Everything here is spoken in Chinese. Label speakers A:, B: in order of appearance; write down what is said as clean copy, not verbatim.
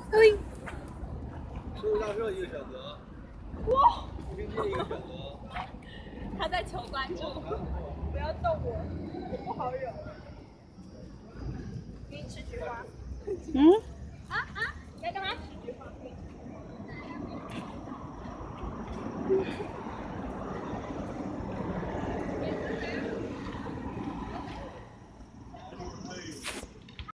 A: 嘿，
B: 食物大社一个选择，
A: 哇，
B: 冰淇淋一个选择。
A: 他在求关注，不要动我，我不好惹。给你吃菊花。
C: 嗯。